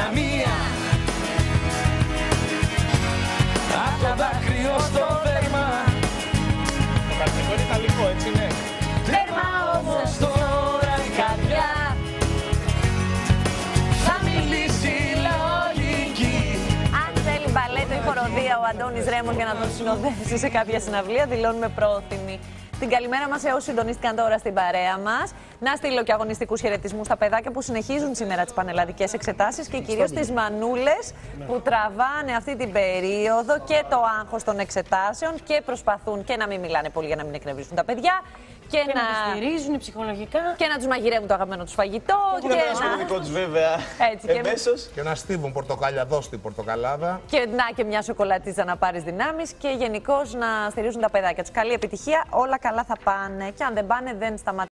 αδυναμία. Απ' το δάκρυο στο δέρμα. Το καλλιτικό είναι ιταλικό, έτσι είναι. Τέρμα όμως τώρα η καρδιά θα μιλήσει λογική. Αν θέλει μπαλέτο ή χοροδία ο Αντώνης Ρέμος για να τον συνοδεύσει σε κάποια συναυλία, δηλώνουμε πρόθυμοι. Την καλημέρα μας σε όσους συντονίστηκαν τώρα στην παρέα μας. Να στείλω και αγωνιστικούς χαιρετισμούς στα παιδάκια που συνεχίζουν σήμερα τις πανελλαδικές εξετάσεις και κυρίως τις μανούλες που τραβάνε αυτή την περίοδο και το άγχος των εξετάσεων και προσπαθούν και να μην μιλάνε πολύ για να μην εκνευρίζουν τα παιδιά. Και να τους στηρίζουν ψυχολογικά. Και να τους μαγειρεύουν το αγαπημένο τους φαγητό. Και να περάσουν το δικό τους βέβαια. Έτσι, εμέσως. Και να στίβουν πορτοκάλια εδώ στην πορτοκαλάδα. Και μια σοκολατίζα να πάρεις δυνάμεις και γενικώς να στηρίζουν τα παιδάκια τους. Καλή επιτυχία, όλα καλά θα πάνε. Και αν δεν πάνε, δεν σταματάνε.